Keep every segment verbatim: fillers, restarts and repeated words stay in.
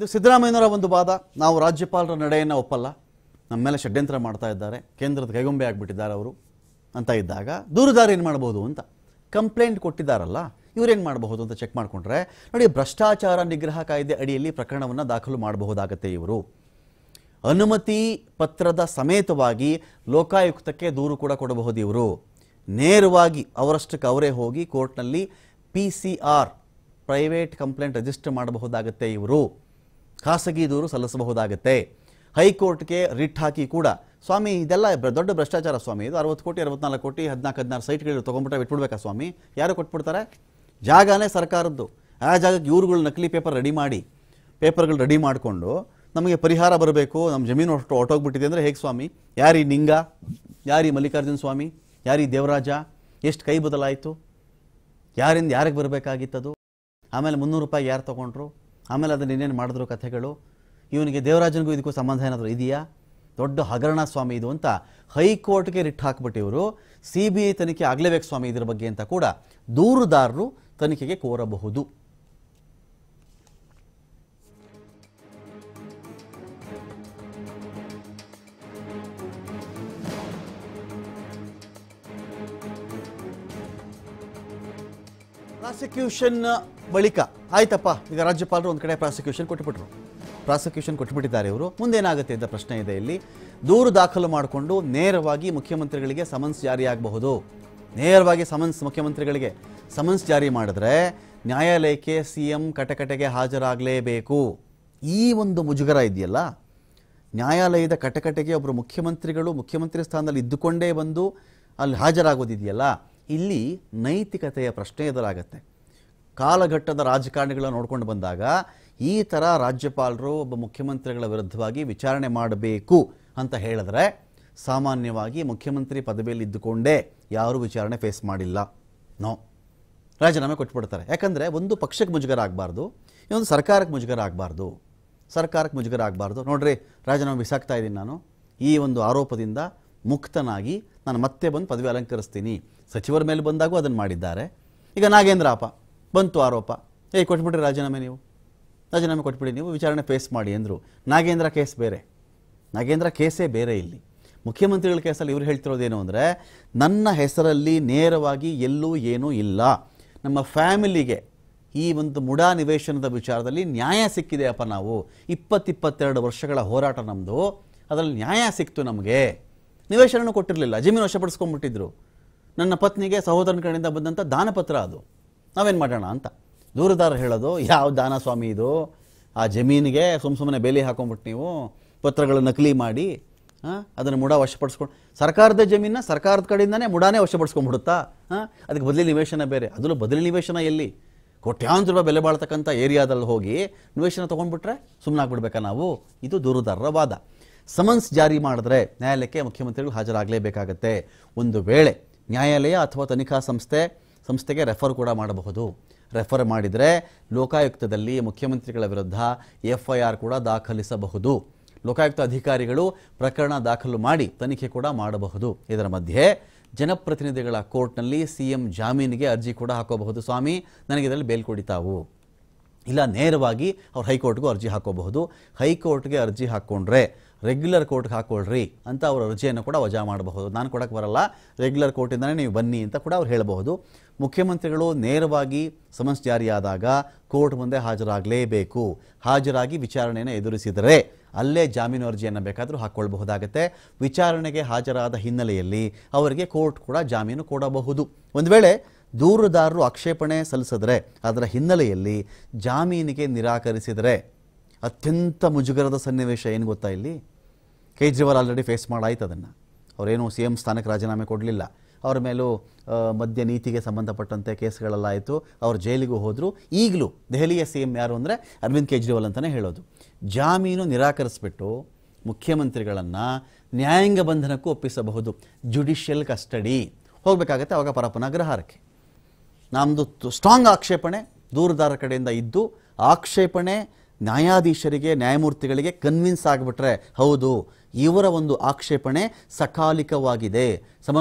ಇದು ಸಿದ್ದರಾಮಯ್ಯನವರ ಒಂದು ವಾದ. ನಾವು ರಾಜ್ಯಪಾಲರ ನಡೆಯನ್ನು ಒಪ್ಪಲ್ಲ, ನಮ್ಮ ಮೇಲೆ ಷಡ್ಯಂತ್ರ ಮಾಡ್ತಾ ಇದ್ದಾರೆ, ಕೇಂದ್ರದ ಕೈಗೊಂಬೆ ಆಗಿಬಿಟ್ಟಿದ್ದಾರೆ ಅವರು ಅಂತ ಇದ್ದಾಗ ದೂರುದಾರ ಏನು ಮಾಡಬಹುದು ಅಂತ ಕಂಪ್ಲೇಂಟ್ ಕೊಟ್ಟಿದ್ದಾರಲ್ಲ, ಇವರೇನು ಮಾಡಬಹುದು ಅಂತ ಚೆಕ್ ಮಾಡಿಕೊಂಡ್ರೆ ನೋಡಿ, ಭ್ರಷ್ಟಾಚಾರ ನಿಗ್ರಹ ಕಾಯ್ದೆ ಅಡಿಯಲ್ಲಿ ಪ್ರಕರಣವನ್ನು ದಾಖಲು ಮಾಡಬಹುದಾಗತ್ತೆ. ಇವರು ಅನುಮತಿ ಪತ್ರದ ಸಮೇತವಾಗಿ ಲೋಕಾಯುಕ್ತಕ್ಕೆ ದೂರು ಕೂಡ ಕೊಡಬಹುದು. ಇವರು ನೇರವಾಗಿ ಅವರಷ್ಟಕ್ಕೆ ಅವರೇ ಹೋಗಿ ಕೋರ್ಟ್ನಲ್ಲಿ P C R private complaint register ಮಾಡಬಹುದಾಗತ್ತೆ. ಇವರು ಖಾಸಗಿ ದೂರು ಸಲ್ಲಿಸಬಹುದಾಗತ್ತೆ. ಹೈಕೋರ್ಟ್ಗೆ ರಿಟ್ ಹಾಕಿ ಕೂಡ, ಸ್ವಾಮಿ ಇದೆಲ್ಲ ದೊಡ್ಡ ಭ್ರಷ್ಟಾಚಾರ ಸ್ವಾಮಿ, ಇದು ಅರವತ್ತು ಕೋಟಿ ಅರವತ್ನಾಲ್ಕು ಕೋಟಿ ಹದಿನಾಲ್ಕು ಹದಿನಾರು ಸೈಟ್ಗಳು ತೊಗೊಂಡ್ಬಿಟ್ರೆ ಬಿಟ್ಬಿಡ್ಬೇಕಾ ಸ್ವಾಮಿ? ಯಾರು ಕೊಟ್ಬಿಡ್ತಾರೆ? ಜಾಗನೇ ಸರ್ಕಾರದ್ದು. ಆ ಜಾಗಕ್ಕೆ ಇವ್ರುಗಳು ನಕಲಿ ಪೇಪರ್ ರೆಡಿ ಮಾಡಿ ಪೇಪರ್ಗಳು ರೆಡಿ ಮಾಡಿಕೊಂಡು ನಮಗೆ ಪರಿಹಾರ ಬರಬೇಕು, ನಮ್ಮ ಜಮೀನು ಅಷ್ಟು ಹೊಟ್ಟೋಗ್ಬಿಟ್ಟಿದೆ ಅಂದರೆ ಹೇಗೆ ಸ್ವಾಮಿ? ಯಾರಿ ನಿಂಗ, ಯಾರಿ ಮಲ್ಲಿಕಾರ್ಜುನ ಸ್ವಾಮಿ, ಯಾರಿ ದೇವರಾಜ, ಎಷ್ಟು ಕೈ ಬದಲಾಯಿತು, ಯಾರಿಂದ ಯಾರಿಗೆ ಬರಬೇಕಾಗಿತ್ತದು, ಆಮೇಲೆ ಮುನ್ನೂರು ರೂಪಾಯಿ ಯಾರು ತೊಗೊಂಡ್ರು, ಆಮೇಲೆ ಅದನ್ನು ಇನ್ನೇನು ಮಾಡಿದ್ರು ಕಥೆಗಳು, ಇವನಿಗೆ ದೇವರಾಜನಿಗೂ ಇದಕ್ಕೂ ಸಂಬಂಧ ಏನಾದರೂ ಇದೆಯಾ? ದೊಡ್ಡ ಹಗರಣ ಸ್ವಾಮಿ ಇದು ಅಂತ ಹೈಕೋರ್ಟ್ಗೆ ರಿಟ್ ಹಾಕ್ಬಿಟ್ಟು ಇವರು ಸಿ ಬಿ ಐ ತನಿಖೆ ಆಗಲೇಬೇಕು ಸ್ವಾಮಿ ಇದರ ಬಗ್ಗೆ ಅಂತ ಕೂಡ ದೂರುದಾರರು ತನಿಖೆಗೆ ಕೋರಬಹುದು. ಪ್ರಾಸಿಕ್ಯೂಷನ್ ಬಳಿಕ ಆಯ್ತಪ್ಪ, ಈಗ ರಾಜ್ಯಪಾಲರು ಒಂದು ಕಡೆ ಪ್ರಾಸಿಕ್ಯೂಷನ್ ಕೊಟ್ಟುಬಿಟ್ರು, ಪ್ರಾಸಿಕ್ಯೂಷನ್ ಕೊಟ್ಟುಬಿಟ್ಟಿದ್ದಾರೆ ಇವರು. ಮುಂದೇನಾಗುತ್ತೆ ಅಂತ ಪ್ರಶ್ನೆ ಇದೆ ಇಲ್ಲಿ. ದೂರು ದಾಖಲು ಮಾಡಿಕೊಂಡು ನೇರವಾಗಿ ಮುಖ್ಯಮಂತ್ರಿಗಳಿಗೆ ಸಮನ್ಸ್ ಜಾರಿಯಾಗಬಹುದು. ನೇರವಾಗಿ ಸಮನ್ಸ್ ಮುಖ್ಯಮಂತ್ರಿಗಳಿಗೆ ಸಮನ್ಸ್ ಜಾರಿ ಮಾಡಿದ್ರೆ ನ್ಯಾಯಾಲಯಕ್ಕೆ ಸಿ ಎಂ ಕಟಕಟೆಗೆ ಹಾಜರಾಗಲೇಬೇಕು. ಈ ಒಂದು ಮುಜುಗರ ಇದೆಯಲ್ಲ, ನ್ಯಾಯಾಲಯದ ಕಟಕಟೆಗೆ ಒಬ್ಬರು ಮುಖ್ಯಮಂತ್ರಿಗಳು ಮುಖ್ಯಮಂತ್ರಿ ಸ್ಥಾನದಲ್ಲಿ ಇದ್ದುಕೊಂಡೇ ಬಂದು ಅಲ್ಲಿ ಹಾಜರಾಗೋದಿದೆಯಲ್ಲ, ಇಲ್ಲಿ ನೈತಿಕತೆಯ ಪ್ರಶ್ನೆ ಎದುರಾಗತ್ತೆ. ಕಾಲಘಟ್ಟದ ರಾಜಕಾರಣಿಗಳನ್ನ ನೋಡ್ಕೊಂಡು ಬಂದಾಗ ಈ ಥರ ರಾಜ್ಯಪಾಲರು ಒಬ್ಬ ಮುಖ್ಯಮಂತ್ರಿಗಳ ವಿರುದ್ಧವಾಗಿ ವಿಚಾರಣೆ ಮಾಡಬೇಕು ಅಂತ ಹೇಳಿದ್ರೆ ಸಾಮಾನ್ಯವಾಗಿ ಮುಖ್ಯಮಂತ್ರಿ ಪದವಿಯಲ್ಲಿ ಇದ್ದುಕೊಂಡೇ ಯಾರೂ ವಿಚಾರಣೆ ಫೇಸ್ ಮಾಡಿಲ್ಲ, ನೋ, ರಾಜೀನಾಮೆ ಕೊಟ್ಬಿಡ್ತಾರೆ. ಯಾಕಂದರೆ ಒಂದು ಪಕ್ಷಕ್ಕೆ ಮುಜುಗರ ಆಗಬಾರ್ದು, ಇನ್ನೊಂದು ಸರ್ಕಾರಕ್ಕೆ ಮುಜುಗರ ಆಗಬಾರ್ದು. ಸರ್ಕಾರಕ್ಕೆ ಮುಜುಗರ ಆಗಬಾರ್ದು. ನೋಡ್ರಿ, ರಾಜೀನಾಮೆ ಬಿಸಾಕ್ತಾ ಇದ್ದೀನಿ, ನಾನು ಈ ಒಂದು ಆರೋಪದಿಂದ ಮುಕ್ತನಾಗಿ ನಾನು ಮತ್ತೆ ಬಂದು ಪದವಿ ಅಲಂಕರಿಸ್ತೀನಿ. ಸಚಿವರ ಮೇಲೆ ಬಂದಾಗೂ ಅದನ್ನು ಮಾಡಿದ್ದಾರೆ. ಈಗ ನಾಗೇಂದ್ರಪ್ಪ ಬಂತು ಆರೋಪ, ಏಯ್ ಕೊಟ್ಬಿಟ್ರಿ ರಾಜೀನಾಮೆ, ನೀವು ರಾಜೀನಾಮೆ ಕೊಟ್ಬಿಡಿ, ನೀವು ವಿಚಾರಣೆ ಫೇಸ್ ಮಾಡಿ ಅಂದರು. ನಾಗೇಂದ್ರ ಕೇಸ್ ಬೇರೆ, ನಾಗೇಂದ್ರ ಕೇಸೇ ಬೇರೆ. ಇಲ್ಲಿ ಮುಖ್ಯಮಂತ್ರಿಗಳ ಕೇಸಲ್ಲಿ ಇವರು ಹೇಳ್ತಿರೋದೇನು ಅಂದರೆ, ನನ್ನ ಹೆಸರಲ್ಲಿ ನೇರವಾಗಿ ಎಲ್ಲೂ ಏನೂ ಇಲ್ಲ, ನಮ್ಮ ಫ್ಯಾಮಿಲಿಗೆ ಈ ಒಂದು ಮುಡಾ ನಿವೇಶನದ ವಿಚಾರದಲ್ಲಿ ನ್ಯಾಯ ಸಿಕ್ಕಿದೆ ಅಪ್ಪ, ನಾವು ಇಪ್ಪತ್ತಿಪ್ಪತ್ತೆರಡು ವರ್ಷಗಳ ಹೋರಾಟ ನಮ್ಮದು, ಅದರಲ್ಲಿ ನ್ಯಾಯ ಸಿಕ್ತು ನಮಗೆ. ನಿವೇಶನೂ ಕೊಟ್ಟಿರಲಿಲ್ಲ, ಜಮೀನು ವಶಪಡಿಸ್ಕೊಂಡ್ಬಿಟ್ಟಿದ್ರು. ನನ್ನ ಪತ್ನಿಗೆ ಸಹೋದರನ ಕಡೆಯಿಂದ ಬಂದಂಥ ದಾನಪತ್ರ ಅದು, ನಾವೇನು ಮಾಡೋಣ ಅಂತ ದೂರುದಾರ ಹೇಳೋದು. ಯಾವ ದಾನ ಸ್ವಾಮಿ ಇದು? ಆ ಜಮೀನಿಗೆ ಸುಮ್ಮ ಸುಮ್ಮನೆ ಬೇಲಿ ಹಾಕೊಂಡ್ಬಿಟ್ಟು ನೀವು ಪತ್ರಗಳು ನಕಲಿ ಮಾಡಿ ಅದನ್ನು ಮುಡಾ ವಶಪಡಿಸ್ಕೊಂಡು, ಸರ್ಕಾರದ ಜಮೀನ ಸರ್ಕಾರದ ಕಡೆಯಿಂದನೇ ಮುಡಾನೇ ವಶಪಡಿಸ್ಕೊಂಡ್ಬಿಡುತ್ತಾ? ಹಾಂ, ಅದಕ್ಕೆ ಬದಲಿ ನಿವೇಶನ ಬೇರೆ. ಅದರಲ್ಲೂ ಬದಲಿ ನಿವೇಶನ ಎಲ್ಲಿ? ಕೋಟ್ಯಾಂತರ ರೂಪಾಯಿ ಬೆಲೆ ಬಾಳ್ತಕ್ಕಂಥ ಏರಿಯಾದಲ್ಲಿ ಹೋಗಿ ನಿವೇಶನ ತೊಗೊಂಡ್ಬಿಟ್ರೆ ಸುಮ್ಮನೆ ಆಗ್ಬಿಡ್ಬೇಕಾ ನಾವು? ಇದು ದೂರುದಾರರ ವಾದ. ಸಮನ್ಸ್ ಜಾರಿ ಮಾಡಿದ್ರೆ ನ್ಯಾಯಾಲಯಕ್ಕೆ ಮುಖ್ಯಮಂತ್ರಿಗಳು ಹಾಜರಾಗಲೇಬೇಕಾಗತ್ತೆ. ಒಂದು ವೇಳೆ ನ್ಯಾಯಾಲಯ ಅಥವಾ ತನಿಖಾ ಸಂಸ್ಥೆ ಸಂಸ್ಥೆಗೆ ರೆಫರ್ ಕೂಡ ಮಾಡಬಹುದು. ರೆಫರ್ ಮಾಡಿದರೆ ಲೋಕಾಯುಕ್ತದಲ್ಲಿ ಮುಖ್ಯಮಂತ್ರಿಗಳ ವಿರುದ್ಧ ಎಫ್ ಐ ಆರ್ ಕೂಡ ದಾಖಲಿಸಬಹುದು. ಲೋಕಾಯುಕ್ತ ಅಧಿಕಾರಿಗಳು ಪ್ರಕರಣ ದಾಖಲು ಮಾಡಿ ತನಿಖೆ ಕೂಡ ಮಾಡಬಹುದು. ಇದರ ಮಧ್ಯೆ ಜನಪ್ರತಿನಿಧಿಗಳ ಕೋರ್ಟ್ನಲ್ಲಿ ಸಿ ಎಂ ಜಾಮೀನಿಗೆ ಅರ್ಜಿ ಕೂಡ ಹಾಕೋಬಹುದು. ಸ್ವಾಮಿ, ನನಗೆ ಇದರಲ್ಲಿ ಬೇಲ್ ಕೊಡಿ ತಾವು, ಇಲ್ಲ ನೇರವಾಗಿ ಅವ್ರು ಹೈಕೋರ್ಟ್ಗೂ ಅರ್ಜಿ ಹಾಕೋಬಹುದು. ಹೈಕೋರ್ಟ್ಗೆ ಅರ್ಜಿ ಹಾಕ್ಕೊಂಡ್ರೆ ರೆಗ್ಯುಲರ್ ಕೋರ್ಟ್ಗೆ ಹಾಕ್ಕೊಳ್ರಿ ಅಂತ ಅವ್ರ ಅರ್ಜಿಯನ್ನು ಕೂಡ ವಜಾ ಮಾಡಬಹುದು. ನಾನು ಕೊಡಕ್ಕೆ ಬರಲ್ಲ, ರೆಗ್ಯುಲರ್ ಕೋರ್ಟಿಂದನೇ ನೀವು ಬನ್ನಿ ಅಂತ ಕೂಡ ಅವ್ರು ಹೇಳಬಹುದು. ಮುಖ್ಯಮಂತ್ರಿಗಳು ನೇರವಾಗಿ ಸಮನ್ಸ್ ಜಾರಿಯಾದಾಗ ಕೋರ್ಟ್ ಮುಂದೆ ಹಾಜರಾಗಲೇಬೇಕು. ಹಾಜರಾಗಿ ವಿಚಾರಣೆಯನ್ನು ಎದುರಿಸಿದರೆ ಅಲ್ಲೇ ಜಾಮೀನು ಅರ್ಜಿಯನ್ನು ಬೇಕಾದರೂ ಹಾಕ್ಕೊಳ್ಬಹುದಾಗತ್ತೆ. ವಿಚಾರಣೆಗೆ ಹಾಜರಾದ ಹಿನ್ನೆಲೆಯಲ್ಲಿ ಅವರಿಗೆ ಕೋರ್ಟ್ ಕೂಡ ಜಾಮೀನು ಕೊಡಬಹುದು. ಒಂದು ವೇಳೆ ದೂರುದಾರರು ಆಕ್ಷೇಪಣೆ ಸಲ್ಲಿಸಿದ್ರೆ ಅದರ ಹಿನ್ನೆಲೆಯಲ್ಲಿ ಜಾಮೀನಿಗೆ ನಿರಾಕರಿಸಿದರೆ ಅತ್ಯಂತ ಮುಜುಗರದ ಸನ್ನಿವೇಶ ಏನು ಗೊತ್ತಾ? ಇಲ್ಲಿ ಕೇಜ್ರಿವಾಲ್ ಆಲ್ರೆಡಿ ಫೇಸ್ ಮಾಡಾಯ್ತು ಅದನ್ನು. ಅವರೇನು ಸಿ ಎಂ ಸ್ಥಾನಕ್ಕೆ ರಾಜೀನಾಮೆ ಕೊಡಲಿಲ್ಲ, ಅವರ ಮೇಲೂ ಮದ್ಯ ನೀತಿಗೆ ಸಂಬಂಧಪಟ್ಟಂತೆ ಕೇಸ್ಗಳೆಲ್ಲ ಆಯಿತು, ಅವರು ಜೈಲಿಗೂ ಹೋದರು. ಈಗಲೂ ದೆಹಲಿಯ ಸಿ ಎಂ ಯಾರು ಅಂದರೆ ಅರವಿಂದ್ ಕೇಜ್ರಿವಾಲ್ ಅಂತಲೇ ಹೇಳೋದು. ಜಾಮೀನು ನಿರಾಕರಿಸಿಬಿಟ್ಟು ಮುಖ್ಯಮಂತ್ರಿಗಳನ್ನು ನ್ಯಾಯಾಂಗ ಬಂಧನಕ್ಕೂ ಒಪ್ಪಿಸಬಹುದು. ಜುಡಿಷಿಯಲ್ ಕಸ್ಟಡಿ ಹೋಗಬೇಕಾಗತ್ತೆ ಅವಾಗ ಪರಪ್ಪನ ಅಗ್ರಹಾರಕ್ಕೆ. ನಮ್ಮದು ಸ್ಟ್ರಾಂಗ್ ಆಕ್ಷೇಪಣೆ ದೂರುದಾರ ಕಡೆಯಿಂದ ಇದ್ದು, ಆಕ್ಷೇಪಣೆ ನ್ಯಾಯಾಧೀಶರಿಗೆ ನ್ಯಾಯಮೂರ್ತಿಗಳಿಗೆ ಕನ್ವಿನ್ಸ್ ಆಗಿಬಿಟ್ರೆ ಹೌದು ಇವರ ಒಂದು ಆಕ್ಷೇಪಣೆ ಸಕಾಲಿಕವಾಗಿದೆ,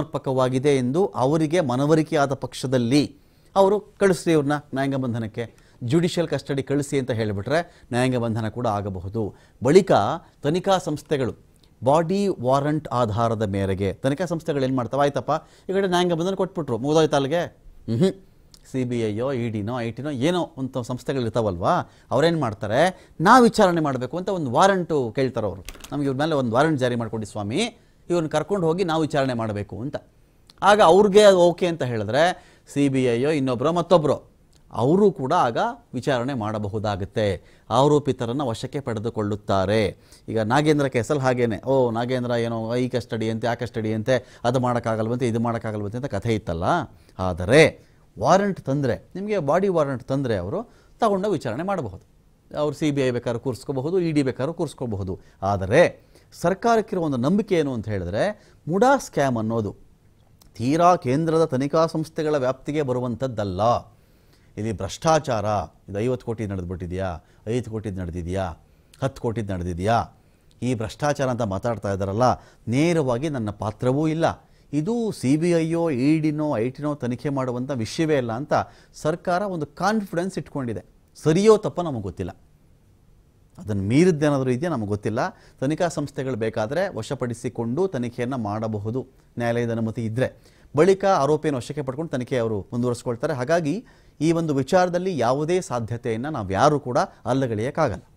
ಸಮರ್ಪಕವಾಗಿದೆ ಎಂದು ಅವರಿಗೆ ಮನವರಿಕೆಯಾದ ಪಕ್ಷದಲ್ಲಿ ಅವರು ಕಳಿಸ್ರಿ ಇವ್ರನ್ನ ನ್ಯಾಯಾಂಗ ಬಂಧನಕ್ಕೆ. ಜುಡಿಷಿಯಲ್ ಕಸ್ಟಡಿ ಕಳಿಸಿ ಅಂತ ಹೇಳಿಬಿಟ್ರೆ ನ್ಯಾಯಾಂಗ ಬಂಧನ ಕೂಡ ಆಗಬಹುದು. ಬಳಿಕ ತನಿಖಾ ಸಂಸ್ಥೆಗಳು ಬಾಡಿ ವಾರಂಟ್ ಆಧಾರದ ಮೇರೆಗೆ ತನಿಖಾ ಸಂಸ್ಥೆಗಳು ಏನು ಮಾಡ್ತಾವೆ, ಆಯ್ತಪ್ಪ ಈ ಕಡೆ ನ್ಯಾಯಾಂಗ ಬಂಧನ ಕೊಟ್ಬಿಟ್ರು, ಮುಗಿದೋಯ್ತು ಅಲ್ಲಿಗೆ. ಹ್ಞೂ ಸಿ ಬಿ ಐಯೋ ಇ ಡಿನೋ ಐ ಟಿನೋ ಏನೋ ಒಂದು ಸಂಸ್ಥೆಗಳಿರ್ತಾವಲ್ವಾ, ಅವ್ರೇನು ಮಾಡ್ತಾರೆ, ನಾವು ವಿಚಾರಣೆ ಮಾಡಬೇಕು ಅಂತ ಒಂದು ವಾರಂಟು ಕೇಳ್ತಾರೆ ಅವರು. ನಮಗೆ ಇವ್ರ ಮೇಲೆ ಒಂದು ವಾರಂಟ್ ಜಾರಿ ಮಾಡ್ಕೊಡಿ ಸ್ವಾಮಿ, ಇವ್ರನ್ನ ಕರ್ಕೊಂಡು ಹೋಗಿ ನಾವು ವಿಚಾರಣೆ ಮಾಡಬೇಕು ಅಂತ. ಆಗ ಅವ್ರಿಗೆ ಓಕೆ ಅಂತ ಹೇಳಿದ್ರೆ ಸಿ ಬಿ ಐಯೋ ಇನ್ನೊಬ್ಬರೋ ಮತ್ತೊಬ್ಬರು ಅವರು ಕೂಡ ಆಗ ವಿಚಾರಣೆ ಮಾಡಬಹುದಾಗುತ್ತೆ. ಆರೋಪಿತರನ್ನು ವಶಕ್ಕೆ ಪಡೆದುಕೊಳ್ಳುತ್ತಾರೆ. ಈಗ ನಾಗೇಂದ್ರ ಕೇಸಲ್ಲಿ ಹಾಗೇನೆ, ಓ ನಾಗೇಂದ್ರ ಏನೋ ಈ ಕಸ್ಟಡಿ ಅಂತೆ ಆ ಕಸ್ಟಡಿ ಅಂತೆ, ಅದು ಮಾಡೋಕ್ಕಾಗಲ್ವಂತೆ ಇದು ಮಾಡೋಕ್ಕಾಗಲ್ವಂತೆ ಅಂತ ಕಥೆ ಇತ್ತಲ್ಲ. ಆದರೆ ವಾರಂಟ್ ತಂದರೆ, ನಿಮಗೆ ಬಾಡಿ ವಾರಂಟ್ ತಂದರೆ ಅವರು ತಗೊಂಡು ವಿಚಾರಣೆ ಮಾಡಬಹುದು. ಅವರು ಸಿ ಬಿ ಐ ಬೇಕಾದ್ರೂ ಕೂರಿಸ್ಕೋಬಹುದು, ಇ ಡಿ ಬೇಕಾದ್ರೂ ಕೂರಿಸ್ಕೋಬಹುದು. ಆದರೆ ಸರ್ಕಾರಕ್ಕಿರೋ ಒಂದು ನಂಬಿಕೆ ಏನು ಅಂತ ಹೇಳಿದ್ರೆ, ಮುಡಾ ಸ್ಕ್ಯಾಮ್ ಅನ್ನೋದು ತೀರಾ ಕೇಂದ್ರದ ತನಿಖಾ ಸಂಸ್ಥೆಗಳ ವ್ಯಾಪ್ತಿಗೆ ಬರುವಂಥದ್ದಲ್ಲ. ಇಲ್ಲಿ ಭ್ರಷ್ಟಾಚಾರ, ಇದು ಐವತ್ತು ಕೋಟಿ ನಡೆದ್ಬಿಟ್ಟಿದೆಯಾ, ಐದು ಕೋಟಿದು ನಡೆದಿದೆಯಾ, ಹತ್ತು ಕೋಟಿದು ನಡೆದಿದೆಯಾ, ಈ ಭ್ರಷ್ಟಾಚಾರ ಅಂತ ಮಾತಾಡ್ತಾ ಇದ್ದಾರಲ್ಲ, ನೇರವಾಗಿ ನನ್ನ ಪಾತ್ರವೂ ಇಲ್ಲ, ಇದು ಸಿ ಬಿ ಐಯೋ ಇ ಡಿನೋ ಐ ಟಿನೋ ತನಿಖೆ ಮಾಡುವಂಥ ವಿಷಯವೇ ಇಲ್ಲ ಅಂತ ಸರ್ಕಾರ ಒಂದು ಕಾನ್ಫಿಡೆನ್ಸ್ ಇಟ್ಕೊಂಡಿದೆ. ಸರಿಯೋ ತಪ್ಪೋ ನಮಗೆ ಗೊತ್ತಿಲ್ಲ, ಅದನ್ನು ಮೀರಿದ್ದೇನಾದರೂ ಇದೆಯಾ ನಮಗೆ ಗೊತ್ತಿಲ್ಲ. ತನಿಖಾ ಸಂಸ್ಥೆಗಳು ಬೇಕಾದರೆ ವಶಪಡಿಸಿಕೊಂಡು ತನಿಖೆಯನ್ನು ಮಾಡಬಹುದು, ನ್ಯಾಯಾಲಯದ ಅನುಮತಿ ಇದ್ದರೆ. ಬಳಿಕ ಆರೋಪಿಯನ್ನು ವಶಕ್ಕೆ ಪಡ್ಕೊಂಡು ತನಿಖೆ ಅವರು ಮುಂದುವರಿಸ್ಕೊಳ್ತಾರೆ. ಹಾಗಾಗಿ ಈ ಒಂದು ವಿಚಾರದಲ್ಲಿ ಯಾವುದೇ ಸಾಧ್ಯತೆಯನ್ನು ನಾವು ಯಾರೂ ಕೂಡ ಅಲ್ಲಗಳೆಯೋಕ್ಕಾಗಲ್ಲ.